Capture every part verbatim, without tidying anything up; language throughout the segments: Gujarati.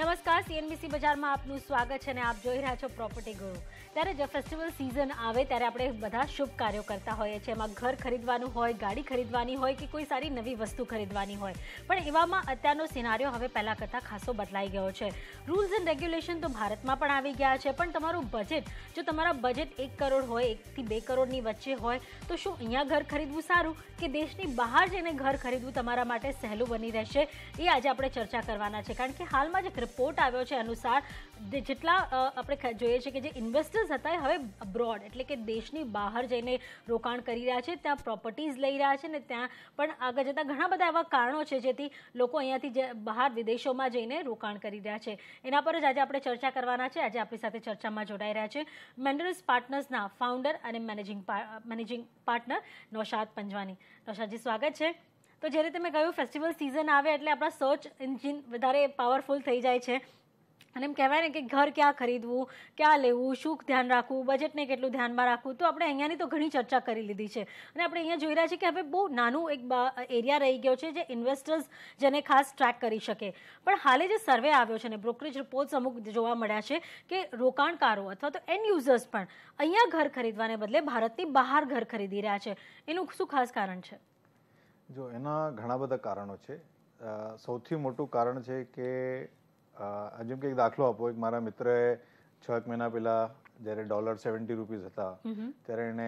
નમસ્કાર, સીએનબીસી બજારમાં આપનું સ્વાગત છે અને આપ જોઈ રહ્યા છો પ્રોપર્ટી ગુરુ. ત્યારે જે ફેસ્ટિવલ સિઝન આવે ત્યારે આપણે બધા શુભ કાર્યો કરતા હોઈએ છીએ. એમાં ઘર ખરીદવાનું હોય, ગાડી ખરીદવાની હોય કે કોઈ સારી નવી વસ્તુ ખરીદવાની હોય. પણ એવામાં અત્યારનો સિનારીઓ હવે પહેલાં કરતાં ખાસો બદલાઈ ગયો છે. રૂલ્સ એન્ડ રેગ્યુલેશન તો ભારતમાં પણ આવી ગયા છે, પણ તમારું બજેટ, જો તમારા બજેટ એક કરોડ હોય, એકથી બે કરોડની વચ્ચે હોય, તો શું અહીંયા ઘર ખરીદવું સારું કે દેશની બહાર જઈને ઘર ખરીદવું તમારા માટે સહેલું બની રહેશે? એ આજે આપણે ચર્ચા કરવાના છે. કારણ કે હાલમાં જે રિપોર્ટ આવ્યો છે અનુસાર જેટલા આપણે જોઈએ છીએ કે જે ઇન્વેસ્ટર્સ હતા એ હવે અબ્રોડ એટલે કે દેશની બહાર જઈને રોકાણ કરી રહ્યા છે, ત્યાં પ્રોપર્ટીઝ લઈ રહ્યા છે ને ત્યાં પણ આગળ જતાં ઘણા બધા એવા કારણો છે જેથી લોકો અહીંયાથી બહાર વિદેશોમાં જઈને રોકાણ કરી રહ્યા છે. એના પર જ આજે આપણે ચર્ચા કરવાના છે. આજે આપણી સાથે ચર્ચામાં જોડાઈ રહ્યા છે મેન્ડરસ પાર્ટનર્સના ફાઉન્ડર અને managing managing partner Naushad Panjwani. નૌશાદજી, સ્વાગત છે. તો જે રીતે મેં કહ્યું, ફેસ્ટિવલ સિઝન આવે એટલે આપણા સર્ચ એન્જિન વધારે પાવરફુલ થઈ જાય છે અને એમ કહેવાય ને કે ઘર ક્યાં ખરીદવું, ક્યાં લેવું, શું ધ્યાન રાખવું, બજેટને કેટલું ધ્યાનમાં રાખવું. તો આપણે અહીંયાની તો ઘણી ચર્ચા કરી લીધી છે અને આપણે અહીંયા જોઈ રહ્યા છીએ કે હવે બહુ નાનું એક એરિયા રહી ગયો છે જે ઇન્વેસ્ટર્સ જેને ખાસ ટ્રેક કરી શકે. પણ હાલે જે સર્વે આવ્યો છે ને બ્રોકરેજ રિપોર્ટ્સ અમુક જોવા મળ્યા છે કે રોકાણકારો અથવા તો એન્ડ યુઝર્સ પણ અહીંયા ઘર ખરીદવાને બદલે ભારતની બહાર ઘર ખરીદી રહ્યા છે. એનું શું ખાસ કારણ છે? જો એના ઘણા બધા કારણો છે. સૌથી મોટું કારણ છે કે જેમ કે એક દાખલો આપો, એક મારા મિત્રએ છ એક મહિના પહેલા જ્યારે ડોલર સેવન્ટી રૂપીઝ હતા ત્યારે એણે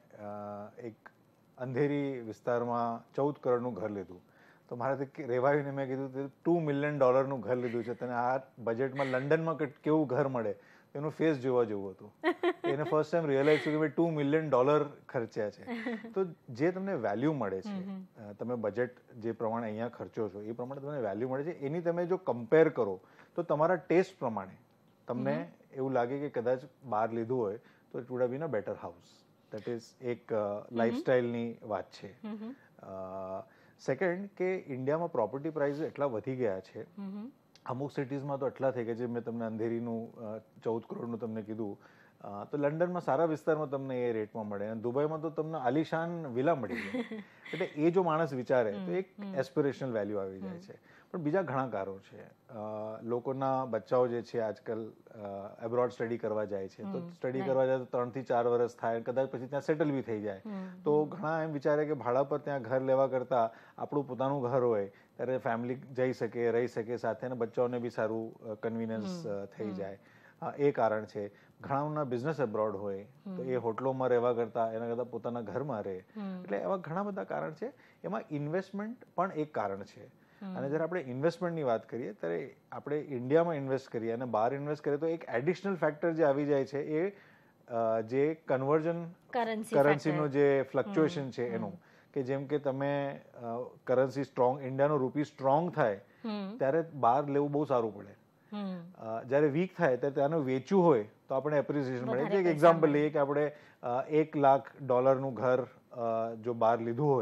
એક અંધેરી વિસ્તારમાં ચૌદ કરોડનું ઘર લીધું. તો મારાથી રેવાઈને મેં કીધું ટુ મિલિયન ડોલરનું ઘર લીધું છે, તને આ બજેટમાં લંડનમાં કેવું ઘર મળે? એનું ફેસ જોવા જેવું હતું. એને ફર્સ્ટ ટાઈમ રિયલાઇઝ થયું કે ભાઈ ટુ મિલિયન ડોલર ખર્ચ્યા છે. તો જે તમને વેલ્યુ મળે છે, તમે બજેટ જે પ્રમાણે અહીંયા ખર્ચો છો એ પ્રમાણે તમને વેલ્યુ મળે છે, એની તમે જો કમ્પેર કરો તો તમારા ટેસ્ટ પ્રમાણે તમને એવું લાગે કે કદાચ બહાર લીધું હોય તો it would have been a better house. That is એક લાઇફસ્ટાઇલની વાત છે. સેકન્ડ કે ઇન્ડિયામાં પ્રોપર્ટી પ્રાઇસ એટલા વધી ગયા છે, અમુક સિટીઝમાં તો એટલા થઈ ગયા છે. મેં તમને અંધેરીનું ચૌદ કરોડનું તમને કીધું, તો લંડનમાં સારા વિસ્તારમાં તમને એ રેટમાં મળે અને દુબઈમાં તો તમને આલિશાન વિલા મળી જાય. એટલે એ જો માણસ વિચારે તો એક એસ્પિરેશનલ વેલ્યુ આવી જાય છે. પણ બીજા ઘણા કારો છે. લોકોના બચ્ચાઓ જે છે આજકાલ એબ્રોડ સ્ટડી કરવા જાય છે, તો સ્ટડી કરવા જાય તો ત્રણથી ચાર વર્ષ થાય, કદાચ પછી ત્યાં સેટલ બી થઈ જાય. તો ઘણા એમ વિચારે કે ભાડા પર ત્યાં ઘર લેવા કરતાં આપણું પોતાનું ઘર હોય ત્યારે ફેમિલી જઈ શકે, રહી શકે સાથે, અને બચ્ચાઓને બી સારું કન્વીનિયન્સ થઈ જાય. એ કારણ છે. ઘણાના બિઝનેસ એબ્રોડ હોય તો એ હોટલોમાં રહેવા કરતાં એના કરતાં પોતાના ઘરમાં રહે. એટલે એવા ઘણા બધા કારણ છે. એમાં ઇન્વેસ્ટમેન્ટ પણ એક કારણ છે. અને જ્યારે આપણે ઇન્વેસ્ટમેન્ટની વાત કરીએ ત્યારે આપણે ઇન્ડિયામાં ઇન્વેસ્ટ કરીએ અને બહાર ઇન્વેસ્ટ કરીએ તો એક એડિશનલ ફેક્ટર જે આવી જાય છે એ જે કન્વર્ઝન કરન્સીનું જે ફ્લક્ચ્યુએશન છે એનું, કે જેમ કે તમે કરન્સી સ્ટ્રોંગ, ઇન્ડિયાનો રૂપી સ્ટ્રોંગ થાય ત્યારે બહાર લેવું બહુ સારું પડે. જ્યારે વીક થાય ત્યારે ત્યાંનું વેચ્યું હોય તો આપણે એપ્રિસિએશન મળે. એક એક્ઝામ્પલ લઈએ કે આપણે એક લાખ ડોલરનું ઘર જો બહાર લીધું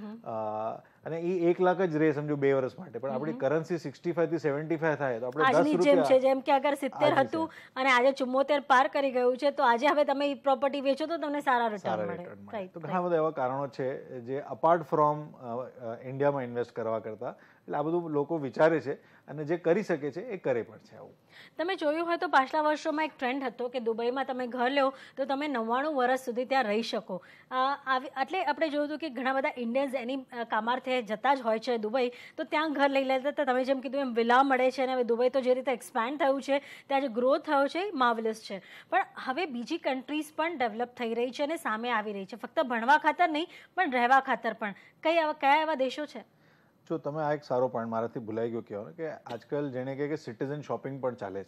હોય અને એ એક લાખ જ રહે સમજો બે વર્ષ માટે, પણ આપણી કરન્સી સિક્સટી ફાઈવ થી સેવન્ટી ફાઈવ થાય તો આપણે દસ રૂપિયા, જેમ કે અગર સિત્તેર હતું અને આજે ચુમ્મોતેર પાર કરી ગયું છે તો આજે હવે તમે પ્રોપર્ટી વેચો તો તમને સારા રિટર્ન મળે. તો ઘણા બધા એવા કારણો છે જે અપાર્ટ ફ્રોમ ઇન્ડિયામાં ઇન્વેસ્ટ કરવા કરતા, એટલે આ બધું લોકો વિચારે છે અને જે કરી શકે છે એ કરે પણ છે. આવું તમે જોયું હોય તો પાછલા વર્ષોમાં એક ટ્રેન્ડ હતો કે દુબઈમાં તમે ઘર લો તો તમે નવ્વાણું વર્ષ સુધી ત્યાં રહી શકો. એટલે આપણે જોયું હતું કે ઘણા બધા ઇન્ડિયન્સ એની કામાર્થે જતા જ હોય છે દુબઈ, તો ત્યાં ઘર લઈ લેતા હતા. તમે જેમ કીધું એમ વિલા મળે છે અને હવે દુબઈ તો જે રીતે એક્સપેન્ડ થયું છે, ત્યાં જે ગ્રોથ થયો છે એ માર્વેલસ છે. પણ હવે બીજી કન્ટ્રીઝ પણ ડેવલપ થઈ રહી છે અને સામે આવી રહી છે, ફક્ત ભણવા ખાતર નહીં પણ રહેવા ખાતર પણ. કઈ કયા એવા દેશો છે? જો તમે આ એક સારો પોઈન્ટ મારાથી ભૂલાઈ ગયો કહેવાનો કે આજકાલ જેને કહે કે સિટીઝન શોપિંગ પણ ચાલે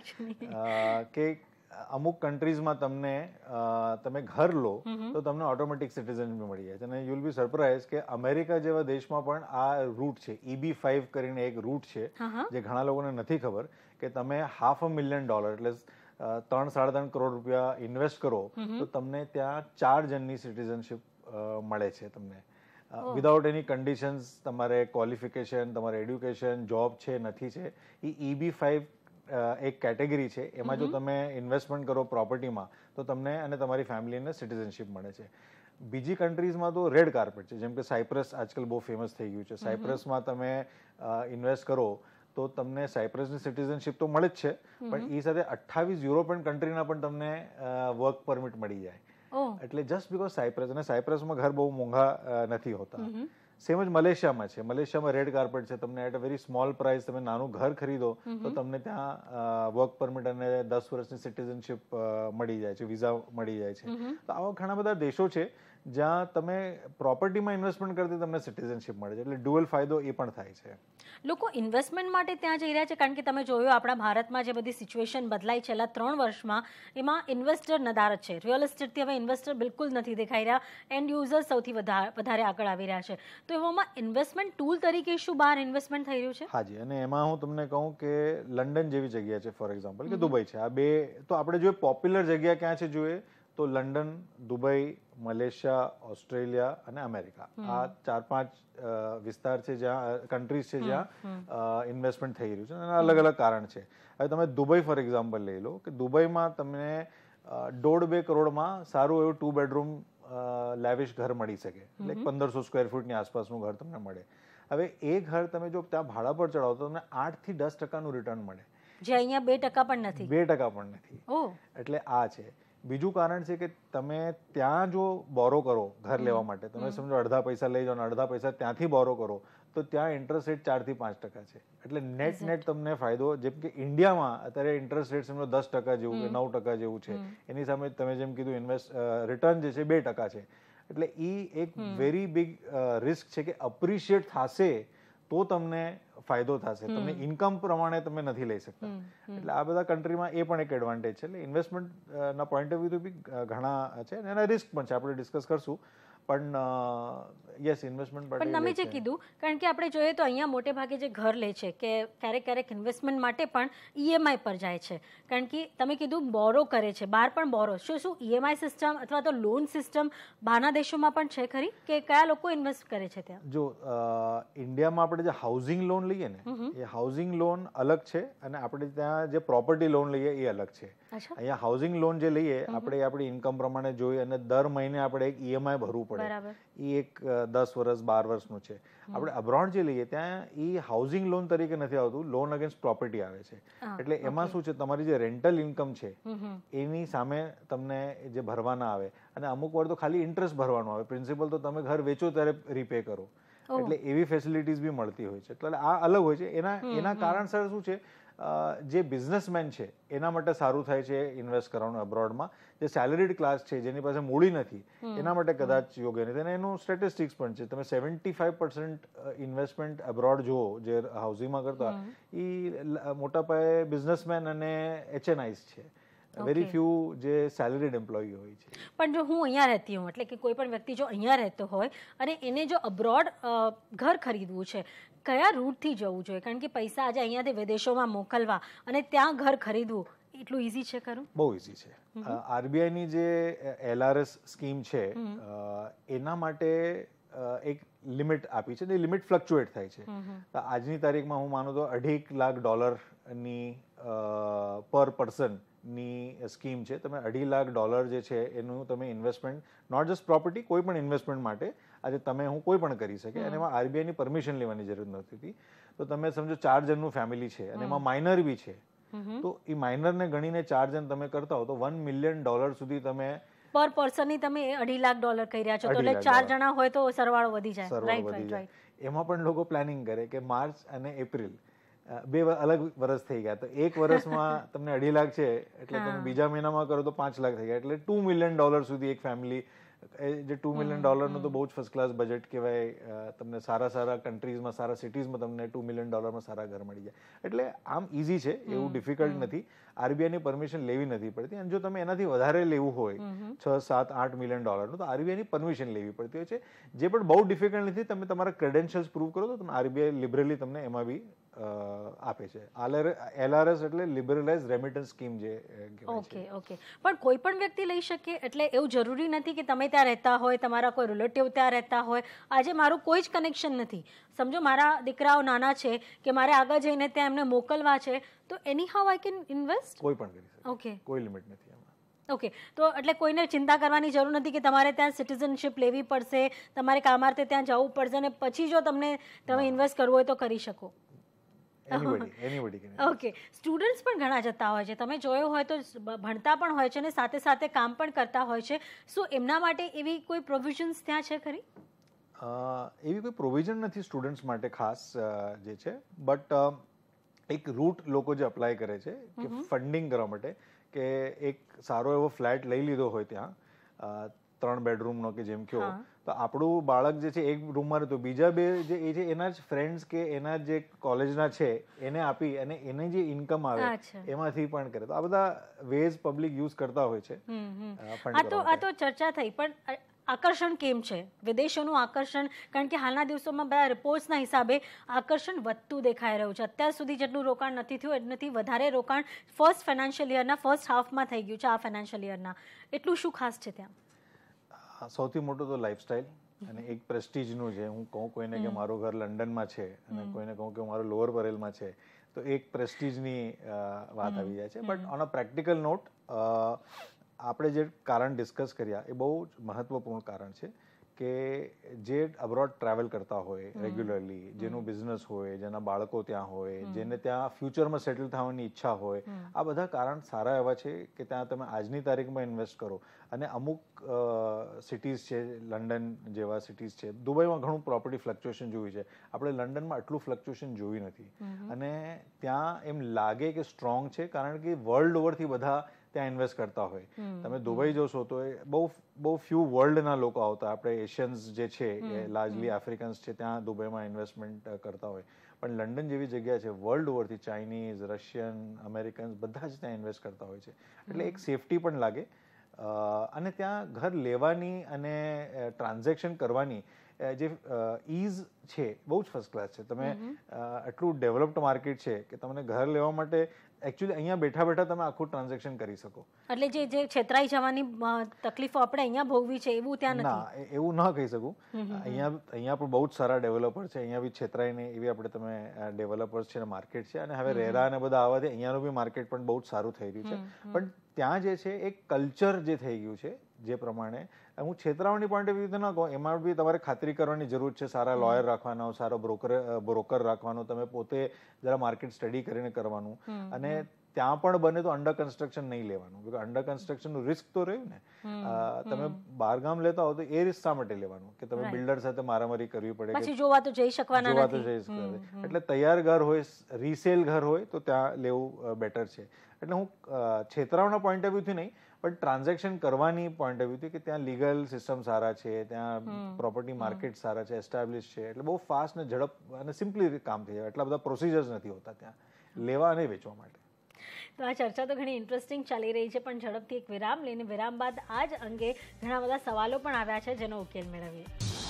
છે. કે અમુક કન્ટ્રીઝમાં તમને તમે ઘર લો તો તમને ઓટોમેટિક સિટીઝન મળી જાય છે. અને યુ વિલ બી સરપ્રાઇઝ કે અમેરિકા જેવા દેશમાં પણ આ રૂટ છે, ઈબી ફાઈવ કરીને એક રૂટ છે જે ઘણા લોકોને નથી ખબર, કે તમે હાફ અ મિલિયન ડોલર એટલે ત્રણ સાડા ત્રણ કરોડ રૂપિયા ઇન્વેસ્ટ કરો તો તમને ત્યાં ચાર જણની સિટીઝનશીપ મળે છે તમને, વિધાઉટ એની કન્ડિશન્સ. તમારે ક્વોલિફિકેશન, તમારે એડ્યુકેશન, જોબ છે નથી છે, એ ઈબી ફાઈવ એક કેટેગરી છે. એમાં જો તમે ઇન્વેસ્ટમેન્ટ કરો પ્રોપર્ટીમાં તો તમને અને તમારી ફેમિલીને સિટીઝનશીપ મળે છે. બીજી કન્ટ્રીઝમાં તો રેડ કાર્પેટ છે, જેમ કે સાયપ્રસ આજકાલ બહુ ફેમસ થઈ ગયું છે. સાયપ્રસમાં તમે ઇન્વેસ્ટ કરો તો તમને સાયપ્રસની સિટીઝનશીપ તો મળે જ છે, પણ એ સાથે અઠ્ઠાવીસ યુરોપિયન કન્ટ્રીના પણ તમને વર્ક પરમિટ મળી જાય. એટલે જસ્ટ બીકોઝ સાયપ્રસ, અને સાયપ્રસમાં ઘર બહુ મોંઘા નથી હોતા. સેમ જ મલેશિયામાં છે. મલેશિયામાં રેડ કાર્પેટ છે. તમને at a very small price તમે નાનું ઘર ખરીદો તો તમને ત્યાં વર્ક પરમિટ અને દસ વર્ષની સિટીઝનશીપ મળી જાય છે, વિઝા મળી જાય છે. તો આવા ઘણા બધા દેશો છે જ્યાં તમે પ્રોપર્ટીમાં ઇન્વેસ્ટમેન્ટ કરતી તમને સિટીઝનશીપ મળે છે. એટલે ડ્યુઅલ ફાયદો એ પણ થાય છે. લોકો ઇન્વેસ્ટમેન્ટ માટે ત્યાં જઈ રહ્યા છે કારણ કે તમે જોયું આપણા ભારતમાં જે બધી સિચ્યુએશન બદલાઈ છેલ્લા ત્રણ વર્ષમાં, એમાં ઇન્વેસ્ટર નદારત છે. રિયલ એસ્ટેટથી હવે ઇન્વેસ્ટર બિલકુલ નથી દેખાઈ રહ્યા. એન્ડ યુઝર્સ સૌથી વધારે આગળ આવી રહ્યા છે. તો એવામાં ઇન્વેસ્ટમેન્ટ ટૂલ તરીકે શું બહાર ઇન્વેસ્ટમેન્ટ થઈ રહ્યું છે? હાજી, અને એમાં હું તમને કહું કે લંડન જેવી જગ્યા છે, ફોર એક્ઝામ્પલ, કે દુબઈ છે. આ બે તો આપણે જોઈએ પોપ્યુલર જગ્યા ક્યાં છે જોઈએ તો લંડન, દુબઈ, મલેશિયા, ઓસ્ટ્રેલિયા અને અમેરિકા. આ ચાર પાંચ વિસ્તાર છે જ્યાં કન્ટ્રીઝ છે જ્યાં ઇન્વેસ્ટમેન્ટ થઈ રહ્યું છે, અને અલગ અલગ કારણ છે. હવે તમે દુબઈ ફોર એક્ઝામ્પલ લઈ લો કે દુબઈમાં તમને દોઢ બે કરોડમાં સારું એવું ટુ બેડરૂમ લેવિશ ઘર મળી શકે. એટલે પંદરસો સ્ક્વેર ફૂટની આસપાસનું ઘર તમને મળે. હવે એ ઘર તમે જો ત્યાં ભાડા પર ચડાવો તો તમને આઠ થી દસ ટકાનું રિટર્ન મળે, જે અહીંયા બે ટકા પણ નથી. બે ટકા પણ નથી. એટલે આ છે. બીજું કારણ છે કે તમે ત્યાં જો બોરો કરો ઘર લેવા માટે, તમે સમજો અડધા પૈસા લઈ જાઓ અને અડધા પૈસા ત્યાંથી બોરો કરો, તો ત્યાં ઇન્ટરેસ્ટ રેટ ચાર થી પાંચ ટકા છે. એટલે નેટ નેટ તમને ફાયદો, જેમ કે ઇન્ડિયામાં અત્યારે ઇન્ટરેસ્ટ રેટ સમજો દસ ટકા જેવું કે નવ ટકા જેવું છે, એની સામે તમે જેમ કીધું ઇન્વેસ્ટ રિટર્ન જે છે બે ટકા છે. એટલે એ એક વેરી બિગ રિસ્ક છે કે અપ્રિશિએટ થશે તો તમને ફાયદો થશે, તમને ઇન્કમ પ્રમાણે તમે નથી લઈ શકતા. એટલે આ બધા કન્ટ્રીમાં એ પણ એક એડવાન્ટેજ છે. એટલે ઇન્વેસ્ટમેન્ટ ના પોઈન્ટ ઓફ વ્યૂથી બી ઘણા છે, અને એના રિસ્ક પણ છે, આપણે ડિસ્કસ કરશું. પણ યસ, ઇન્વેસ્ટમેન્ટ માટે પણ તમે જે કીધું, કારણ કે આપણે જોઈએ તો અહીંયા મોટે ભાગે જે ઘર લે છે કે ક્યારેક ક્યારેક ઇન્વેસ્ટમેન્ટ માટે પણ ઈએમઆઈ પર જાય છે. કારણ કે તમે કીધું બોરો કરે છે, બહાર પણ બોરો. શું શું ઈએમઆઈ સિસ્ટમ અથવા તો લોન સિસ્ટમ બહારના દેશોમાં પણ છે ખરી, કે કયા લોકો ઇન્વેસ્ટ કરે છે ત્યાં? જો ઇન્ડિયામાં આપણે જે હાઉસિંગ લોન લઈએ ને, એ હાઉસિંગ લોન અલગ છે, અને આપણે ત્યાં જે પ્રોપર્ટી લોન લઈએ એ અલગ છે. અહીંયા હાઉસિંગ લોન જે લઈએ આપણે આપણી ઇન્કમ પ્રમાણે જોઈએ, અને દર મહિને આપણે એક ઈએમઆઈ ભરવું પડે. એ એક દસ વર્ષ બાર વર્ષનું છે. આપણે અબ્રોડ જે લઈએ ત્યાં એ હાઉસિંગ લોન તરીકે નથી આવતું, લોન અગેન્સ્ટ પ્રોપર્ટી આવે છે. એટલે એમાં શું છે, તમારી જે રેન્ટલ ઇન્કમ છે એની સામે તમને જે ભરવાના આવે, અને અમુક વાર તો ખાલી ઇન્ટરેસ્ટ ભરવાનો આવે, પ્રિન્સિપલ તો તમે ઘર વેચો ત્યારે રીપે કરો. એટલે એવી ફેસિલિટીઝ બી મળતી હોય છે. એટલે આ અલગ હોય છે. એના એના કારણસર શું છે, જે બિઝનેસમેન છે એના માટે સારું થાય છે ઇન્વેસ્ટ કરવાનું અબ્રોડમાં. જે સેલરીડ ક્લાસ છે, જેની પાસે મૂડી નથી, એના માટે કદાચ યોગ્ય નથી. અને એનું સ્ટેટિસ્ટિક્સ પણ છે. તમે seventy five percent investment abroad જુઓ જે હાઉસિંગમાં કરતા, એ મોટા પાયે બિઝનેસમેન અને એચએનઆઈસ છે. વેરી ફ્યુ જે સેલરીડ એમ્પ્લોયી હોય છે. પણ જો હું અહીંયા રહેતી હોઉં, એટલે કે કોઈ પણ વ્યક્તિ જો અહીંયા રહેતો હોય અને એને જો અબ્રોડ ઘર ખરીદવું છે, કયા રૂટથી જવું જોઈએ? કારણ કે પૈસા આજે અહીંયાથી વિદેશોમાં મોકલવા અને ત્યાં ઘર ખરીદવું એટલું ઇઝી છે ખરું? બહુ ઇઝી છે. આરબીઆઈની જે એલઆરએસ સ્કીમ છે એના માટે એક લિમિટ આપી છે. એ લિમિટ ફ્લક્ચ્યુએટ થાય છે. આજની તારીખમાં હું માનું તો અઢી લાખ ડોલરની પર પર્સન ની સ્કીમ છે. તમે અઢી લાખ ડોલર જે છે એનું તમે ઇન્વેસ્ટમેન્ટ, નોટ જસ્ટ પ્રોપર્ટી, કોઈ પણ ઇન્વેસ્ટમેન્ટ માટે આજે તમે હું કોઈ પણ કરી શકે, અને એમાં આરબીઆઈની પરમિશન લેવાની જરૂર નથી હોતી. તો તમે સમજો ચાર જણનું ફેમિલી છે અને એમાં માઇનર બી છે, તો એ માઇનરને ગણીને ચાર જણ તમે કરતા હો તો વન મિલિયન ડોલર સુધી તમે પર પર્સનની તમે અઢી લાખ ડોલર કહી રહ્યા છો, તો એટલે ચાર જણા હોય તો સરવાળો વધી જાય. Right right right. એમાં પણ લોકો પ્લાનિંગ કરે કે માર્ચ અને એપ્રિલ બે અલગ વર્ષ થઈ ગયા, તો એક વર્ષમાં તમને અઢી લાખ છે એટલે તમે બીજા મહિનામાં કરો તો પાંચ લાખ થઈ ગયા. એટલે ટુ મિલિયન ડોલર સુધી એક ફેમિલી, જે ટુ મિલિયન ડોલરનું તો બહુ જ ફર્સ્ટ ક્લાસ બજેટ કહેવાય. તમને સારા સારા કન્ટ્રીઝમાં, સારા સિટીઝમાં તમને ટુ મિલિયન ડોલરમાં સારા ઘર મળી જાય. એટલે આમ ઇઝી છે, એવું ડિફિકલ્ટ નથી. આરબીઆઈની પરમિશન લેવી નથી પડતી. અને જો તમે એનાથી વધારે લેવું હોય, છ સાત આઠ મિલિયન ડોલરનું, તો આરબીઆઈની પરમિશન લેવી પડતી હોય છે, જે પણ બહુ ડિફિકલ્ટ નથી. તમે તમારા ક્રેડેન્શિયલ્સ પ્રૂવ કરો તો તમે આરબીઆઈ લિબરલી તમને એમાં બી આપે છે. એલઆરએસ એટલે લિબરલાઇઝ રેમિટન્સ સ્કીમ જે કહેવાય છે. Okay okay. પણ કોઈ પણ વ્યક્તિ લઈ શકે? એટલે એવું જરૂરી નથી કે તમે ત્યાં રહેતા હોય, તમારા કોઈ રિલેટિવ ત્યાં રહેતા હોય. આજે મારું કોઈ જ કનેક્શન નથી, સમજો મારા દીકરાઓ નાના છે કે મારે આગળ જઈને ત્યાં એમને મોકલવા છે, તો એની હાઉ આઈ કેન ઇન્વેસ્ટ? કોઈ પણ કરી શકે. ઓકે. કોઈ લિમિટ નથી એમાં. ઓકે. તો એટલે કોઈને ચિંતા કરવાની જરૂર નથી કે તમારે ત્યાં સિટીઝનશીપ લેવી પડશે, તમારે કામાર્થે ત્યાં જવું પડશે, અને પછી જો તમને તમે ઇન્વેસ્ટ કરવું હોય તો કરી શકો? Anybody anybody can. Okay, students પણ ઘણા જતા હોય છે, તમે જોયો હોય તો ભણતા પણ હોય છે અને સાથે સાથે કામ પણ કરતા હોય છે. શું એમના માટે એવી કોઈ પ્રોવિઝન્સ ત્યાં છે ખરી? એવી કોઈ પ્રોવિઝન નથી સ્ટુડન્ટ્સ માટે ખાસ જે છે, બટ એક રૂટ લોકો જે અપ્લાય કરે છે કે ફંડિંગ કરવા માટે, કે એક સારો એવો ફ્લેટ લઈ લીધો હોય ત્યાં ત્રણ બેડરૂમનો કે જેમ કહો, તો આપણું બાળક જે છે એક રૂમમાં રહેતું, બીજા બે જે એ છે એના જ ફ્રેન્ડ્સ કે એના જે કોલેજના છે એને આપી અને એને જે ઇન્કમ આવે એમાંથી પણ કરે. તો આ બધા વેઝ પબ્લિક યુઝ કરતા હોય છે. આ તો આ તો ચર્ચા થઈ, પણ આકર્ષણ કેમ છે વિદેશોનું આકર્ષણ? કારણ કે હાલના દિવસોમાં બધા રિપોર્ટ્સના હિસાબે આકર્ષણ વધતું દેખાઈ રહ્યું છે. અત્યાર સુધી જેટલું રોકાણ નથી થયું એનાથી વધારે રોકાણ ફર્સ્ટ ફાઇનાન્શિયલ યરના ફર્સ્ટ હાફમાં થઈ ગયું છે આ ફાઇનાન્શિયલ યરના. એટલું શું ખાસ છે ત્યાં? સૌથી મોટું તો લાઈફસ્ટાઈલ અને એક પ્રેસ્ટીજનું છે. હું કહું કોઈને કે મારું ઘર લંડનમાં છે અને કોઈને કહું કે મારું લોઅર પરેલમાં છે, તો એક પ્રેસ્ટીજની વાત આવી જાય છે. But on a practical note, આપણે જે કારણ ડિસ્કસ કર્યા એ બહુ જ મહત્વપૂર્ણ કારણ છે કે જે અબ્રોડ ટ્રાવેલ કરતા હોય રેગ્યુલરલી, જેનું બિઝનેસ હોય, જેના બાળકો ત્યાં હોય, જેને ત્યાં ફ્યુચરમાં સેટલ થવાની ઈચ્છા હોય, આ બધા કારણ સારા એવા છે કે ત્યાં તમે આજની તારીખમાં ઇન્વેસ્ટ કરો. અને અમુક સિટીઝ છે, લંડન જેવા સિટીઝ છે, દુબઈમાં ઘણું પ્રોપર્ટી ફ્લક્ચ્યુએશન જોયું છે, આપણે લંડનમાં આટલું ફ્લક્ચ્યુએશન જોયું નથી. અને ત્યાં એમ લાગે કે સ્ટ્રોંગ છે કારણ કે વર્લ્ડ ઓવરથી બધા ત્યાં ઇન્વેસ્ટ કરતા હોય. તમે દુબઈ જોશો તો એ બહુ બહુ ફ્યુ વર્લ્ડના લોકો આવતા, આપણે એશિયન્સ જે છે એ લાર્જલી આફ્રિકન્સ છે ત્યાં દુબઈમાં ઇન્વેસ્ટમેન્ટ કરતા હોય. પણ લંડન જેવી જગ્યા છે, વર્લ્ડ ઓવરથી ચાઇનીઝ, રશિયન, અમેરિકન્સ બધા જ ત્યાં ઇન્વેસ્ટ કરતા હોય છે. એટલે એક સેફટી પણ લાગે. અને ત્યાં ઘર લેવાની અને ટ્રાન્ઝેક્શન કરવાની જે ઇઝ છે બહુ જ ફર્સ્ટ ક્લાસ છે. તમે આટલું ડેવલપ્ડ માર્કેટ છે કે તમને ઘર લેવા માટે એકચ્યુઅલી અહીંયા બેઠા બેઠા તમે આખું ટ્રાન્ઝેક્શન કરી શકો. એટલે જે જે છેતરાઈ જવાની તકલીફો આપણે અહીંયા ભોગવી છે એવું ત્યાં નથી. ના, એવું ન કહી શકું. અહીંયા અહીંયા પણ બહુ જ સારા ડેવલપર છે, અહીંયા બી છેતરાય નહીં એવી આપણે તમે ડેવલપર્સ છે, માર્કેટ છે. અને હવે રેરા અને બધા આવવાથી અહીંયાનું બી માર્કેટ પણ બહુ જ સારું થઈ રહ્યું છે. પણ ત્યાં જે છે એક કલ્ચર જે થઈ ગયું છે, જે પ્રમાણે હું છેતરાવાની પોઈન્ટ ઓફ વ્યૂ ન કહું, એમાં બી તમારે ખાતરી કરવાની જરૂર છે, સારા લોયર રાખવાનો, સારો બ્રોકર બ્રોકર રાખવાનો, તમે પોતે જરા માર્કેટ સ્ટડી કરીને કરવાનું. અને ત્યાં પણ બને તો અંડર કન્સ્ટ્રક્શન નહીં લેવાનું, બિકોઝ અંડર કન્સ્ટ્રક્શનનું રિસ્ક તો રહ્યું ને. તમે બહારગામ લેતા હો તો એ રિસ્ક શા માટે લેવાનું કે તમે બિલ્ડર સાથે મારામારી કરવી પડે, પછી જોવા તો જઈ શકવાના જોવા તો જઈ શકે. એટલે તૈયાર ઘર હોય, રીસેલ ઘર હોય તો ત્યાં લેવું બેટર છે. એટલે હું છેતરાવના પોઈન્ટ ઓફ વ્યૂથી નહીં, પણ ટ્રાન્ઝેક્શન કરવાની પોઈન્ટ ઓફ વ્યૂથી કે ત્યાં લીગલ સિસ્ટમ સારા છે, ત્યાં પ્રોપર્ટી માર્કેટ સારા છે, એસ્ટાબ્લિશ છે, એટલે બહુ ફાસ્ટ ને ઝડપ અને સિમ્પલી કામ થઈ જાય. એટલા બધા પ્રોસિજર્સ નથી હોતા ત્યાં લેવા અને વેચવા માટે. તો આ ચર્ચા તો ઘણી ઇન્ટરેસ્ટિંગ ચાલી રહી છે, પણ ઝડપથી એક વિરામ લઈને વિરામ બાદ આ જ અંગે ઘણા બધા સવાલો પણ આવ્યા છે જેનો ઉકેલ મેળવીએ.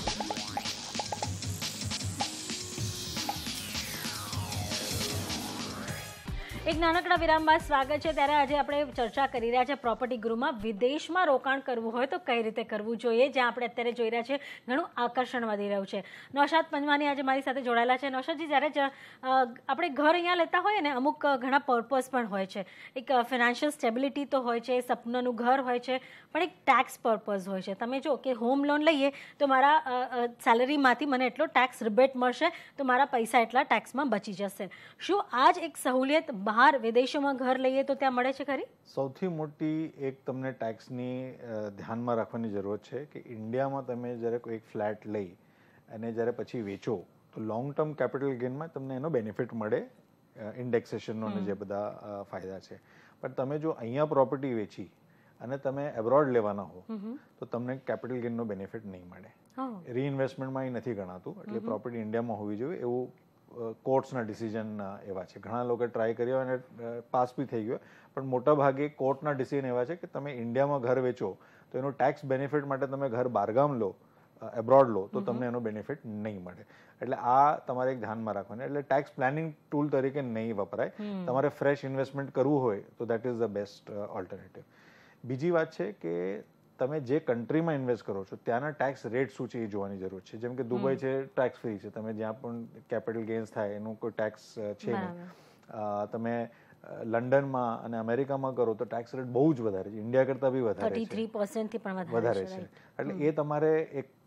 એક નાનકડા વિરામ બાદ સ્વાગત છે. ત્યારે આજે આપણે ચર્ચા કરી રહ્યા છે પ્રોપર્ટી ગૃહમાં વિદેશમાં રોકાણ કરવું હોય તો કઈ રીતે કરવું જોઈએ, જ્યાં આપણે અત્યારે જોઈ રહ્યા છે ઘણું આકર્ષણ વધી રહ્યું છે. નૌશાદ પંજવાની આજે મારી સાથે જોડાયેલા છે. નૌશાદજી, જ્યારે આપણે ઘર અહીંયા લેતા હોઈએ ને, અમુક ઘણા પર્પઝ પણ હોય છે. એક ફિનાન્શિયલ સ્ટેબિલિટી તો હોય છે, સપનાનું ઘર હોય છે, પણ એક ટેક્સ પર્પઝ હોય છે. તમે જો કે હોમ લોન લઈએ તો મારા સેલરીમાંથી મને એટલો ટેક્સ રિબેટ મળશે, તો મારા પૈસા એટલા ટેક્સમાં બચી જશે. શું આ જ એક સહુલિયત બહાર વિદેશોમાં ઘર લઈએ તો ત્યાં મળે છે ખરી? સૌથી મોટી એક તમને ટેક્સની ધ્યાનમાં રાખવાની જરૂર છે કે ઇન્ડિયામાં તમે જ્યારે કોઈ એક ફ્લેટ લઈ અને જ્યારે પછી વેચો તો લોંગ ટર્મ કેપિટલ ગેઇનમાં તમને એનો બેનિફિટ મળે, ઇન્ડેક્સેશનનો અને જે બધા ફાયદા છે. પણ તમે જો અહીંયા પ્રોપર્ટી વેચી અને તમે એબ્રોડ લેવાના હો તો તમને કેપિટલ ગેઇનનો બેનિફિટ નહીં મળે. રીઇન્વેસ્ટમેન્ટમાં એ નથી ગણાતું. એટલે પ્રોપર્ટી ઇન્ડિયામાં હોવી જોઈએ એવું કોર્ટ્સના ડિસિઝન એવા છે. ઘણા લોકો ટ્રાય કર્યો અને પાસ બી થઈ ગયો, પણ મોટા ભાગે કોર્ટના ડિસિઝન એવા છે કે તમે ઇન્ડિયામાં ઘર વેચો તો એનો ટેક્સ બેનિફિટ માટે તમે ઘર બહારગામ લો, એબ્રોડ લો, તો તમને એનો બેનિફિટ નહીં મળે. એટલે આ તમારે એક ધ્યાનમાં રાખવાનું. એટલે ટેક્સ પ્લાનિંગ ટૂલ તરીકે નહીં વપરાય. તમારે ફ્રેશ ઇન્વેસ્ટમેન્ટ કરવું હોય તો that is the best alternative. બીજી વાત છે કે તમે જે કન્ટ્રીમાં ઇન્વેસ્ટ કરો છો ત્યાંના ટેક્સ રેટ શું છે એ જોવાની જરૂર છે. જેમ કે દુબઈ છે, ટેક્સ ફ્રી છે, તમે જ્યાં પણ કેપિટલ ગેઇન્સ થાય એનું કોઈ ટેક્સ છે નહીં. તમે લંડનમાં અને અમેરિકામાં કરો તો ટેક્સ રેટ બહુ જ વધારે છે, ઇન્ડિયા કરતાં બી વધારે છે, વધારે છે. એટલે એ તમારે એક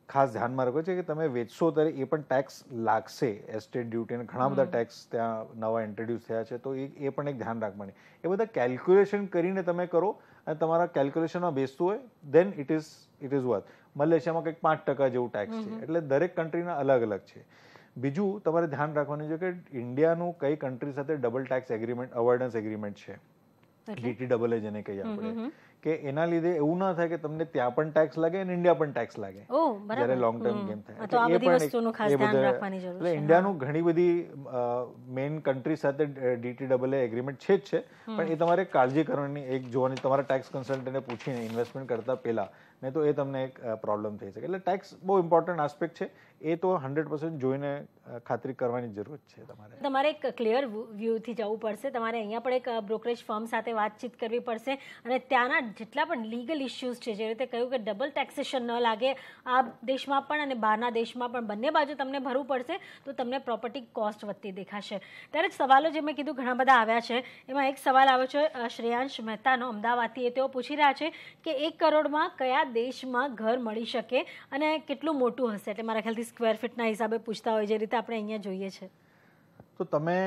ખાસ ધ્યાનમાં રાખો છે કે તમે વેચશો ત્યારે એ પણ ટેક્સ લાગશે, એસ્ટેટ ડ્યુટી અને ઘણા બધા ટેક્સ ત્યાં નવા ઇન્ટ્રોડ્યુસ થયા છે, તો એ એ પણ એક ધ્યાન રાખવાની. એ બધા કેલ્ક્યુલેશન કરીને તમે કરો અને તમારા કેલ્ક્યુલેશનમાં બેસતું હોય then it is it is worth. મલેશિયામાં કંઈક પાંચ ટકા જેવું ટેક્સ છે, એટલે દરેક કન્ટ્રીના અલગ અલગ છે. બીજું તમારે ધ્યાન રાખવાનું છે કે ઇન્ડિયાનું કઈ કન્ટ્રી સાથે double tax agreement, avoidance agreement છે, ડીટી ડબલ એ જેને કહીએ આપણે, કે એના લીધે એવું ના થાય કે તમને ત્યાં પણ ટેક્સ લાગે અને ઇન્ડિયા પણ ટેક્સ લાગે જ્યારે લોંગ ટર્મ ગેમ થાય. તો આ બધી વસ્તુનું ખાસ ધ્યાન રાખવાની જરૂર છે. એટલે ઇન્ડિયાનું ઘણી બધી મેઇન કન્ટ્રી સાથે ડીટી ડબલ એ એગ્રીમેન્ટ છે જ છે, પણ એ તમારે કાળજી કરવાની, એક જોવાની, તમારા ટેક્સ કન્સલ્ટન્ટને પૂછીને ઇન્વેસ્ટમેન્ટ કરતા પહેલા, નહીં તો એ તમને એક પ્રોબ્લેમ થઈ શકે. એટલે ટેક્સ બહુ ઇમ્પોર્ટન્ટ આસ્પેક્ટ છે, એ તો હંડ્રેડ પર્સન્ટ જોઈને ખાતરી કરવાની જરૂર છે તમારે. તમારે એક ક્લિયર વ્યૂથી જવું પડશે, તમારે અહીંયા પણ એક બ્રોકરેજ ફર્મ સાથે વાતચીત કરવી પડશે અને ત્યાંના જેટલા પણ લીગલ ઇસ્યુઝ છે, જે રીતે કહ્યું કે ડબલ ટેક્સેશન ન લાગે આ દેશમાં પણ અને બહારના દેશમાં પણ, બંને બાજુ તમને ભરવું પડશે તો તમને પ્રોપર્ટી કોસ્ટ વધતી દેખાશે. ત્યારે જ સવાલો જે મેં કીધું ઘણા બધા આવ્યા છે, એમાં એક સવાલ આવ્યો છે શ્રેયાંશ મહેતાનો અમદાવાદથી. તેઓ પૂછી રહ્યા છે કે એક કરોડમાં કયા દેશમાં ઘર મળી શકે અને કેટલું મોટું હશે? એટલે મારા ખ્યાલથી સ્ક્વેર ફીટના હિસાબે પૂછતા હોય, જે રીતે આપણે અહીંયા જોઈએ છે. તો તમે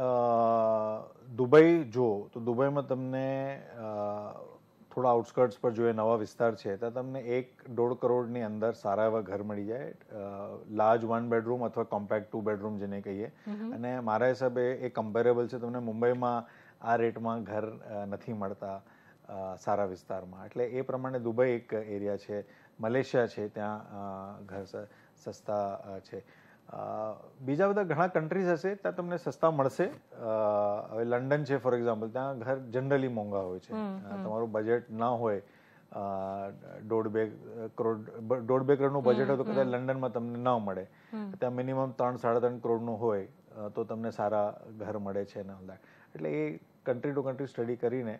દુબઈ જુઓ તો દુબઈમાં તમને થોડા આઉટસ્કર્ટ્સ પર જોઈએ, નવા વિસ્તાર છે, ત્યાં તમને એક દોઢ કરોડની અંદર સારા એવા ઘર મળી જાય, લાર્જ વન બેડરૂમ અથવા કોમ્પેક્ટ ટુ બેડરૂમ જેને કહીએ. અને મારા હિસાબે એ કમ્પેરેબલ છે. તમને મુંબઈમાં આ રેટમાં ઘર નથી મળતા સારા વિસ્તારમાં, એટલે એ પ્રમાણે દુબઈ એક એરિયા છે. મલેશિયા છે, ત્યાં ઘર સસ્તા છે. બીજા બધા ઘણા કન્ટ્રીઝ હશે ત્યાં તમને સસ્તા મળશે. હવે લંડન છે ફોર એક્ઝામ્પલ, ત્યાં ઘર જનરલી મોંઘા હોય છે. તમારું બજેટ ના હોય દોઢ બે કરોડ દોઢ બે કરોડનું બજેટ હોય તો કદાચ લંડનમાં તમને ન મળે. ત્યાં મિનિમમ ત્રણ સાડા ત્રણ કરોડનું હોય તો તમને સારા ઘર મળે છે. એટલે એ કન્ટ્રી ટુ કન્ટ્રી સ્ટડી કરીને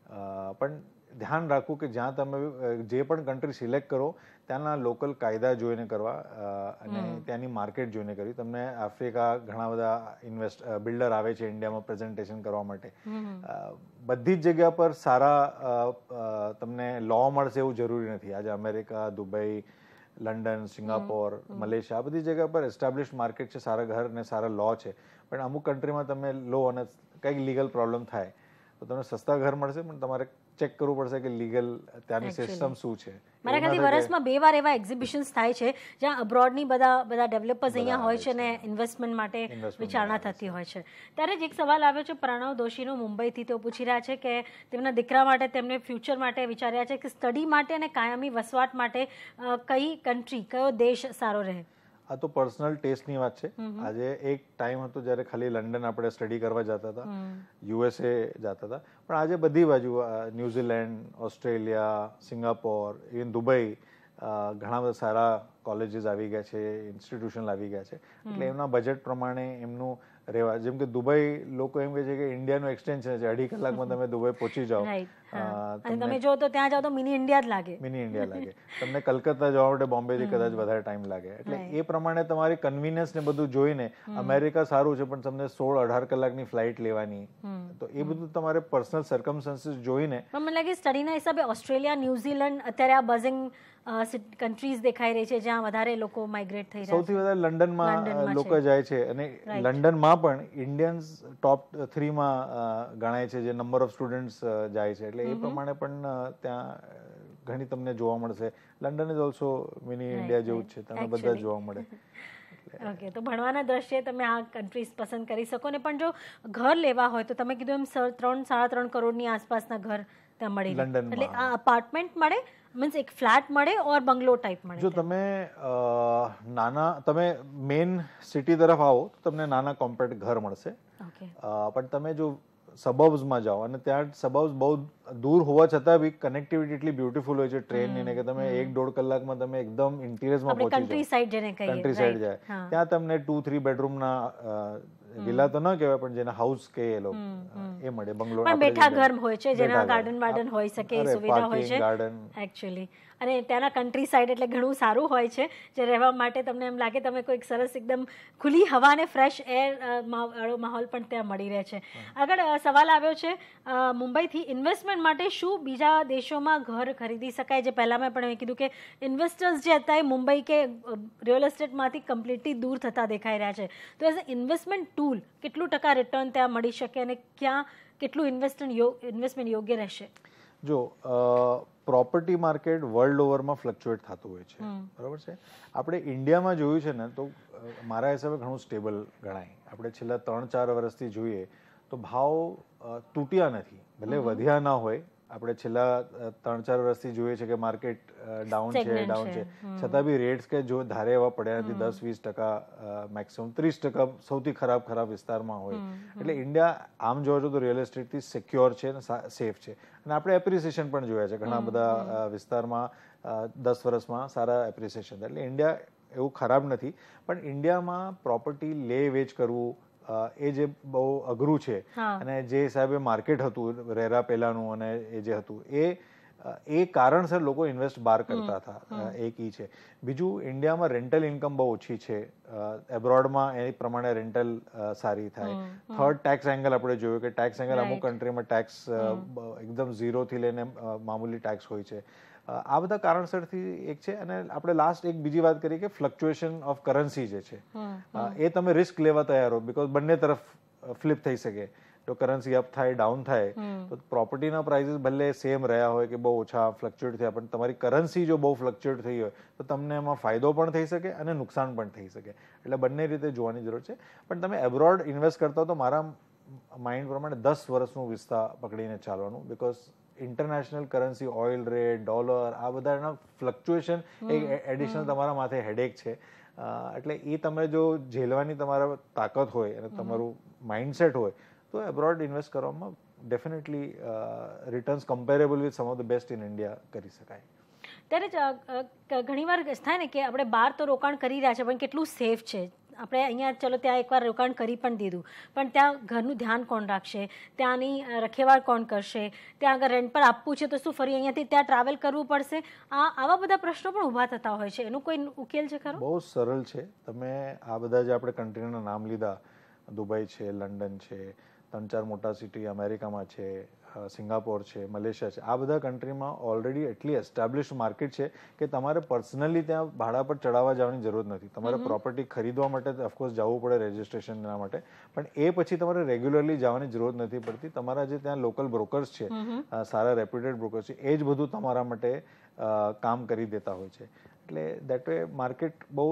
પણ ધ્યાન રાખવું કે જ્યાં તમે જે પણ કન્ટ્રી સિલેક્ટ કરો ત્યાંના લોકલ કાયદા જોઈને કરવા અને ત્યાંની માર્કેટ જોઈને કરવી. તમને આફ્રિકા ઘણા બધા ઇન્વેસ્ટ બિલ્ડર આવે છે ઇન્ડિયામાં પ્રેઝન્ટેશન કરવા માટે. બધી જ જગ્યા પર સારા તમને લો મળશે એવું જરૂરી નથી. આજે America, Dubai, London, Singapore, Malaysia, આ બધી જગ્યા પર એસ્ટાબ્લિશ માર્કેટ છે, સારા ઘર અને સારા લો છે. પણ અમુક કન્ટ્રીમાં તમે લો અને કંઈક લીગલ પ્રોબ્લેમ થાય તો તમને સસ્તા ઘર મળશે, પણ તમારે ચેક કરવું પડશે કે લીગલ ત્યાંની સિસ્ટમ શું છે. મારા ખ્યાલથી વર્ષમાં બે વાર એવા એક્ઝિબિશન્સ થાય છે જ્યાં અબ્રોડની બધા બધા ડેવલપર્સ અહીંયા હોય છે ને ઇન્વેસ્ટમેન્ટ માટે વિચારણા થતી હોય છે. ત્યારે જ એક સવાલ આવ્યો છે પ્રણવ દોશીનો મુંબઈથી. તેઓ પૂછી રહ્યા છે કે તેમના દીકરા માટે, તેમને ફ્યુચર માટે વિચાર્યા છે કે સ્ટડી માટે અને કાયમી વસવાટ માટે કઈ કન્ટ્રી, કયો દેશ સારો રહે? આ તો પર્સનલ ટેસ્ટની વાત છે. આજે એક ટાઈમ હતો જ્યારે ખાલી લંડન આપણે સ્ટડી કરવા જતા હતા, યુએસએ જતા હતા, પણ આજે બધી બાજુ New Zealand, Australia, Singapore, even Dubai ઘણા બધા સારા કોલેજીસ આવી ગયા છે, ઇન્સ્ટિટ્યુશન આવી ગયા છે. એટલે એમના બજેટ પ્રમાણે એમનું રહેવા, જેમ કે દુબઈ લોકો એમ કહે છે કે ઇન્ડિયાનું એક્સટેન્શન છે, અઢી કલાકમાં તમે દુબઈ પહોંચી જાઓ. તમે જો તો ત્યાં જાઓ તો મિની ઇન્ડિયા જ લાગે, મિની ઇન્ડિયા લાગે. તમને કલકત્તા જવા માટે બોમ્બેથી કદાચ વધારે ટાઈમ લાગે. એટલે એ પ્રમાણે તમારી કન્વીનિયન્સ ને બધું જોઈને અમેરિકા સારું છે પણ તમને સોળ અઢાર કલાકની ફ્લાઇટ લેવાની, તો એ બધું તમારે પર્સનલ સર્કમસ્ટન્સીસ જોઈને. મને લાગે સ્ટડીના હિસાબે ઓસ્ટ્રેલિયા, ન્યુઝીલેન્ડ અત્યારે આ બઝિંગ કન્ટ્રીઝ દેખાઈ રહી છે જ્યાં વધારે લોકો માઇગ્રેટ થઈ રહ્યા છે. સૌથી વધારે લંડનમાં લોકો જાય છે અને લંડનમાં પણ ઇન્ડિયન્સ ટોપ થ્રીમાં ગણાય છે જે નંબર ઓફ સ્ટુડન્ટ્સ જાય છે. એટલે એ પ્રમાણે પણ ત્યાં ઘણી તમને જોવા મળશે. London is also mini India જેવું જ છે, તમને બધા જોવા મળે. ઓકે, તો ભણવાના દ્રષ્ટિએ તમે આ કન્ટ્રીઝ પસંદ કરી શકો ને, પણ જો ઘર લેવા હોય તો તમે કીધું એમ ત્રણ સાડા ત્રણ કરોડની આસપાસના ઘર ત્યાં મળી રહે. એટલે આ અપાર્ટમેન્ટ મળે, મીન્સ એક ફ્લેટ મળે ઓર બંગલો ટાઈપ મળે? જો તમે નાના તમે મેઇન સિટી તરફ આવો તો તમને નાના કોમ્પેક્ટ ઘર મળશે. પણ તમે જો સબર્બ્સમાં જાઓ અને ત્યાં સબર્બ્સ બહુ દૂર હોવા છતાં બી કનેક્ટિવિટી એટલી બ્યુટીફુલ હોય છે ટ્રેનની ને કે તમે એક દોઢ કલાકમાં તમે એકદમ ઇન્ટિરિયર્સમાં પહોંચી જાઓ. કન્ટ્રી સાઇડ જેને કહીએ, કન્ટ્રી સાઇડ જાય ત્યાં તમને ટુ થ્રી બેડરૂમના વિલા તો ન કહેવાય પણ જેને હાઉસ કે એ લોકો એ મળે, બંગલો પણ બેઠા ઘર હોય છે જેના ગાર્ડન વાર્ડન હોઈ શકે એ સુવિધા હોય છે ગાર્ડન એકચ્યુઅલી. અને ત્યાંના કન્ટ્રી સાઈડ એટલે ઘણું સારું હોય છે જે રહેવા માટે તમને એમ લાગે તમે કોઈક સરસ એકદમ ખુલ્લી હવા અને ફ્રેશ એર વાળો માહોલ પણ ત્યાં મળી રહે છે. આગળ સવાલ આવ્યો છે મુંબઈથી, ઇન્વેસ્ટમેન્ટ માટે શું બીજા દેશોમાં ઘર ખરીદી શકાય? જે પહેલાં મેં પણ કીધું કે ઇન્વેસ્ટર્સ જે હતા એ મુંબઈ કે રિયલ એસ્ટેટમાંથી કમ્પ્લીટલી દૂર થતા દેખાઈ રહ્યા છે. તો એઝ અ ઇન્વેસ્ટમેન્ટ ટૂલ કેટલું ટકા રિટર્ન ત્યાં મળી શકે અને ક્યાં કેટલું ઇન્વેસ્ટમેન્ટ ઇન્વેસ્ટમેન્ટ યોગ્ય રહેશે? જો પ્રોપર્ટી માર્કેટ વર્લ્ડ ઓવરમાં ફ્લક્ચ્યુએટ થતું હોય છે, બરાબર છે. આપણે ઇન્ડિયામાં જોયું છે ને તો મારા હિસાબે ઘણું સ્ટેબલ ગણાય. આપણે છેલ્લા ત્રણ ચાર વર્ષથી જોઈએ તો ભાવ તૂટ્યા નથી, ભલે વધ્યા ના હોય. આપણે છેલ્લા ત્રણ ચાર વર્ષથી જોઈએ છે કે માર્કેટ ડાઉન છે ડાઉન છે છતાં બી રેટ્સ કે જો ધારે એવા પડ્યા નથી, દસ વીસ ટકા મેક્સિમમ ત્રીસ ટકા સૌથી ખરાબ ખરાબ વિસ્તારમાં હોય. એટલે ઇન્ડિયા આમ જોવા છો તો રિયલ એસ્ટેટથી સિક્યોર છે અને સેફ છે. અને આપણે એપ્રિસિએશન પણ જોયા છે ઘણા બધા વિસ્તારમાં દસ વર્ષમાં સારા એપ્રિસિએશન. એટલે ઇન્ડિયા એવું ખરાબ નથી, પણ ઇન્ડિયામાં પ્રોપર્ટી લે વેચ કરવું એ જે બહુ અઘરું છે અને જે હિસાબે માર્કેટ હતું રેરા પહેલાનું અને એ જે હતું એ એ કારણસર લોકો ઇન્વેસ્ટ બહાર કરતા હતા, એક ઈ છે. બીજું, ઇન્ડિયામાં રેન્ટલ ઇન્કમ બહુ ઓછી છે, એબ્રોડમાં એ પ્રમાણે રેન્ટલ સારી થાય. થર્ડ, ટેક્સ એંગલ આપણે જોયું કે ટેક્સ એંગલ અમુક કન્ટ્રીમાં ટેક્સ એકદમ ઝીરોથી લઈને મામૂલી ટેક્સ હોય છે. આ બધા કારણસરથી એક છે. અને આપણે લાસ્ટ એક બીજી વાત કરીએ કે ફ્લક્ચ્યુએશન ઓફ કરન્સી જે છે એ તમે રિસ્ક લેવા તૈયાર હો, બિકોઝ બંને તરફ ફ્લિપ થઈ શકે. તો કરન્સી અપ થાય ડાઉન થાય તો પ્રોપર્ટીના પ્રાઇસીસ ભલે સેમ રહ્યા હોય કે બહુ ઓછા ફ્લક્ચ્યુએટ થયા, પણ તમારી કરન્સી જો બહુ ફ્લક્ચ્યુએટ થઈ હોય તો તમને એમાં ફાયદો પણ થઈ શકે અને નુકસાન પણ થઈ શકે. એટલે બંને રીતે જોવાની જરૂર છે. પણ તમે એબ્રોડ ઇન્વેસ્ટ કરતા હો તો મારા માઇન્ડ પ્રમાણે દસ વર્ષનું વિસ્તાર પકડીને ચાલવાનું, because international currency, oil rate, dollar, આ બધાના ફ્લક્ચ્યુએશન એક એડિશનલ તમારા માથે હેડેક છે. એટલે એ તમે જો ઝેલવાની તમારા તાકાત હોય અને તમારું માઇન્ડસેટ હોય તો એબ્રોડ ઇન્વેસ્ટ કરવામાં definitely returns comparable with some of the best in India કરી શકાય. ત્યારે જ ઘણીવાર થાય ને કે આપણે બહાર તો રોકાણ કરી રહ્યા છે પણ કેટલું સેફ છે? આપણે અહીંયા ચલો ત્યાં એકવાર રોકાણ કરી પણ દીધું, પણ ત્યાં ઘરનું ધ્યાન કોણ રાખશે, ત્યાંની રખેવાળ કોણ કરશે, ત્યાં આગળ રેન્ટ પર આપવું છે તો શું ફરી અહીંયાથી ત્યાં ટ્રાવેલ કરવું પડશે? આ આવા બધા પ્રશ્નો પણ ઊભા થતા હોય છે. એનું કોઈ ઉકેલ છે ખરો? બહુ સરળ છે. તમે આ બધા જે આપણે કન્ટ્રીના નામ લીધા, દુબઈ છે, લંડન છે, ત્રણ ચાર મોટા સિટી અમેરિકામાં છે, સિંગાપોર છે, મલેશિયા છે, આ બધા કન્ટ્રીમાં ઓલરેડી એટલી એસ્ટાબ્લિશ માર્કેટ છે કે તમારે પર્સનલી ત્યાં ભાડા પર ચડાવવા જવાની જરૂર નથી. તમારે પ્રોપર્ટી ખરીદવા માટે ઓફકોર્સ જવું પડે રજિસ્ટ્રેશનના માટે, પણ એ પછી તમારે રેગ્યુલરલી જવાની જરૂર નથી પડતી. તમારા જે ત્યાં લોકલ બ્રોકર્સ છે, સારા રેપ્યુટેડ બ્રોકર્સ છે, એ જ બધું તમારા માટે કામ કરી દેતા હોય છે. એટલે દેટ વે માર્કેટ બહુ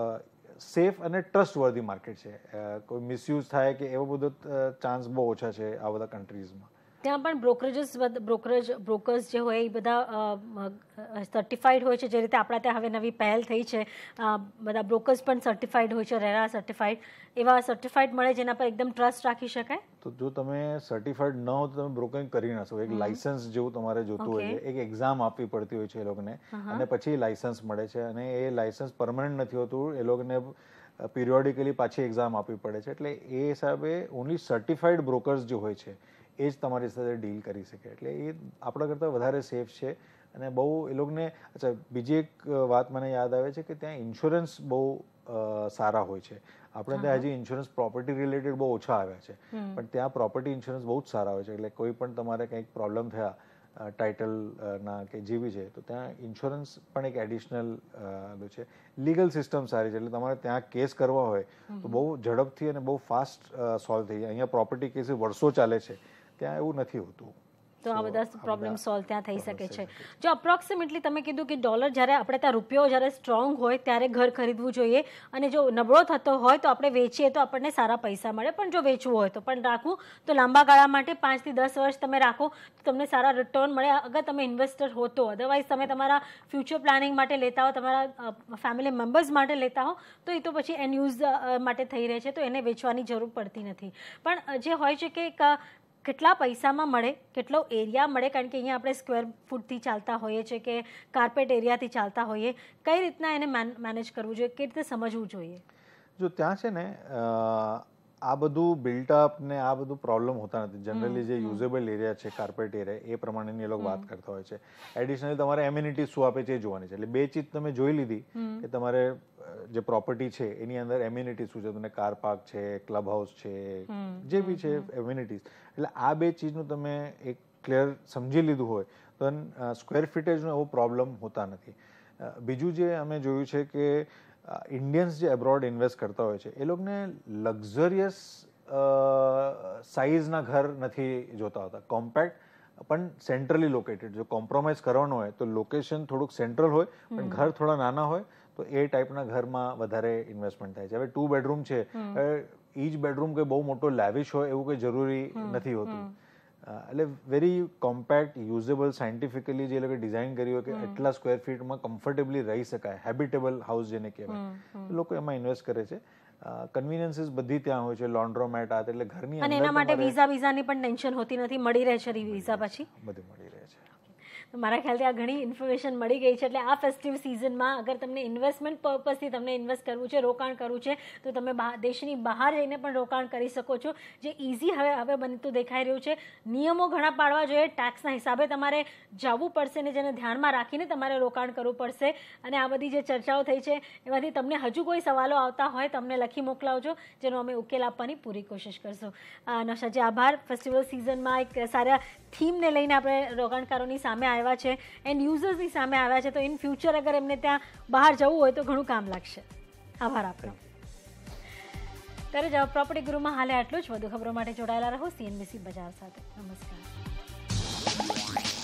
સેફ અને ટ્રસ્ટવર્ધી માર્કેટ છે. કોઈ મિસયુઝ થાય કે એવો બધો ચાન્સ બહુ ઓછા છે આ બધા કન્ટ્રીઝમાં. ત્યાં પણ બ્રોકરેજીસ બ્રોકરેજ બ્રોકર્સ જે હોય એ બધા સર્ટિફાઈડ હોય છે, જે રીતે આપણા ત્યાં હવે નવી પહેલ થઈ છે, બધા બ્રોકર્સ પણ સર્ટિફાઈડ હોય છે, રેરા સર્ટિફાઈડ, એવા સર્ટિફાઈડ મળે જેના પર એકદમ ટ્રસ્ટ રાખી શકાય? તો જો તમે સર્ટિફાઈડ ન હો તો તમે બ્રોકરિંગ કરી ના શકો. એક લાયસન્સ જેવું તમારે જોતું હોય છે, એક એક્ઝામ આપવી પડતી હોય છે એ લોકોને, અને પછી લાયસન્સ મળે છે. અને એ લાયસન્સ પરમનન્ટ નથી હોતું, એ લોકોને પિરિયોડિકલી પાછી એક્ઝામ આપવી પડે છે. એટલે એ હિસાબે ઓનલી સર્ટિફાઈડ બ્રોકર્સ જે હોય છે એ જ તમારી સાથે ડીલ કરી શકે. એટલે એ આપણા કરતાં વધારે સેફ છે. અને બહુ એ લોકોને, અચ્છા બીજી એક વાત મને યાદ આવે છે કે ત્યાં ઇન્સ્યોરન્સ બહુ સારા હોય છે. આપણે ત્યાં હજી ઇન્સ્યોરન્સ પ્રોપર્ટી રિલેટેડ બહુ ઓછા આવ્યા છે, પણ ત્યાં પ્રોપર્ટી ઇન્સ્યોરન્સ બહુ જ સારા હોય છે. એટલે કોઈ પણ તમારે કંઈક પ્રોબ્લેમ થયા ટાઇટલ ના કે જે બી છે તો ત્યાં ઇન્સ્યોરન્સ પણ એક એડિશનલ છે. લીગલ સિસ્ટમ સારી છે, એટલે તમારે ત્યાં કેસ કરવા હોય તો બહુ ઝડપથી અને બહુ ફાસ્ટ સોલ્વ થઈ જાય. અહીંયા પ્રોપર્ટી કેસ વર્ષો ચાલે છે, ત્યાં એવું નથી હોતું. તો આ બધા પ્રોબ્લેમ સોલ્વ ત્યાં થઈ શકે છે. જો અપ્રોક્સિમેટલી તમે કીધું કે ડોલર જ્યારે આપણે ત્યાં રૂપિયો જ્યારે સ્ટ્રોંગ હોય ત્યારે ઘર ખરીદવું જોઈએ, અને જો નબળો થતો હોય તો આપણે વેચીએ તો આપણને સારા પૈસા મળે, પણ જો વેચવું હોય તો પણ રાખવું તો લાંબા ગાળા માટે પાંચથી દસ વર્ષ તમે રાખો તો તમને સારા રિટર્ન મળે અગર તમે ઇન્વેસ્ટર હો તો. અદરવાઇઝ તમે તમારા ફ્યુચર પ્લાનિંગ માટે લેતા હો, તમારા ફેમિલી મેમ્બર્સ માટે લેતા હો તો એ તો પછી એન્ડ યુઝ માટે થઈ રહે છે, તો એને વેચવાની જરૂર પડતી નથી. પણ જે હોય છે કે કેટલા પૈસામાં મળે, કેટલો એરિયા મળે, કારણ કે અહીંયા આપણે સ્ક્વેર ફૂટથી ચાલતા હોઈએ છીએ કે કાર્પેટ એરિયાથી ચાલતા હોઈએ, કઈ રીતના એને મેનેજ કરવું જોઈએ, કઈ રીતે સમજવું જોઈએ? જો ત્યાં છે ને આ બધું બિલ્ટઅપ ને આ બધું પ્રોબ્લેમ હોતા નથી. જનરલી જે યુઝેબલ એરિયા છે, કાર્પેટ એરિયા, એ પ્રમાણેની એ લોકો વાત કરતા હોય છે. એડિશનલી તમારે એમ્યુનિટીઝ શું આપે છે એ જોવાની છે. એટલે બે ચીજ તમે જોઈ લીધી કે તમારે જે પ્રોપર્ટી છે એની અંદર એમ્યુનિટી શું છે, તમને કાર પાર્ક છે, ક્લબ હાઉસ છે, જે બી છે એમ્યુનિટીઝ. એટલે આ બે ચીજનું તમે એક ક્લિયર સમજી લીધું હોય તો સ્ક્વેર ફીટેજનો એવો પ્રોબ્લેમ હોતા નથી. બીજું જે અમે જોયું છે કે ઇન્ડિયન્સ જે એબ્રોડ ઇન્વેસ્ટ કરતા હોય છે એ લોકોને લક્ઝરિયસ સાઇઝના ઘર નથી જોતા હોતા. કોમ્પેક્ટ પણ સેન્ટ્રલી લોકેટેડ. જો કોમ્પ્રોમાઇઝ કરવાનું હોય તો લોકેશન થોડુંક સેન્ટ્રલ હોય પણ ઘર થોડા નાના હોય તો એ ટાઈપના ઘરમાં વધારે ઇન્વેસ્ટમેન્ટ થાય છે. હવે ટુ બેડરૂમ છે, ઈચ બેડરૂમ કોઈ બહુ મોટો લેવિશ હોય એવું કોઈ જરૂરી નથી હોતું. એટલે વેરી કોમ્પેક્ટ, યુઝેબલ, સાયન્ટિફિકલી જે લોકો ડિઝાઇન કર્યું હોય કે એટલા સ્ક્વેર ફીટમાં કમ્ફર્ટેબલી રહી શકાય, હેબિટેબલ હાઉસ જેને કહેવાય, લોકો એમાં ઇન્વેસ્ટ કરે છે. કન્વીનિયન્સીસ બધી ત્યાં હોય છે, લોન્ડ્રોમેટ આ, એટલે ઘરની અને એના માટે વિઝા વિઝાની પણ ટેન્શન હોતી નથી, મળી રહે છે વિઝા પછી બધું મળી રહે છે. તો મારા ખ્યાલથી આ ઘણી ઇન્ફોર્મેશન મળી ગઈ છે. એટલે આ ફેસ્ટિવ સિઝનમાં અગર તમને ઇન્વેસ્ટમેન્ટ પર્પઝથી તમને ઇન્વેસ્ટ કરવું છે, રોકાણ કરવું છે, તો તમે દેશની બહાર જઈને પણ રોકાણ કરી શકો છો, જે ઇઝી હવે હવે બનતું દેખાઈ રહ્યું છે. નિયમો ઘણા પાડવા જોઈએ, ટેક્સના હિસાબે તમારે જવું પડશે ને જેને ધ્યાનમાં રાખીને તમારે રોકાણ કરવું પડશે. અને આ બધી જે ચર્ચાઓ થઈ છે એમાંથી તમને હજુ કોઈ સવાલો આવતા હોય તમને લખી મોકલાવજો, જેનો અમે ઉકેલ આપવાની પૂરી કોશિશ કરશું. નૌશાદજી, આભાર. ફેસ્ટિવલ સિઝનમાં એક સારા થીમને લઈને આપણે રોકાણકારોની સામે આવ્યા છે, એન્ડ યુઝર્સની સામે આવ્યા છે, તો ઇન ફ્યુચર અગર એમને ત્યાં બહાર જવું હોય તો ઘણું કામ લાગશે. આભાર આપનો. ત્યારે જવાબ પ્રોપર્ટી ગુરુમાં હાલે આટલું જ. વધુ ખબરો માટે જોડાયેલા રહો સીએનબીસી બજાર સાથે. નમસ્કાર.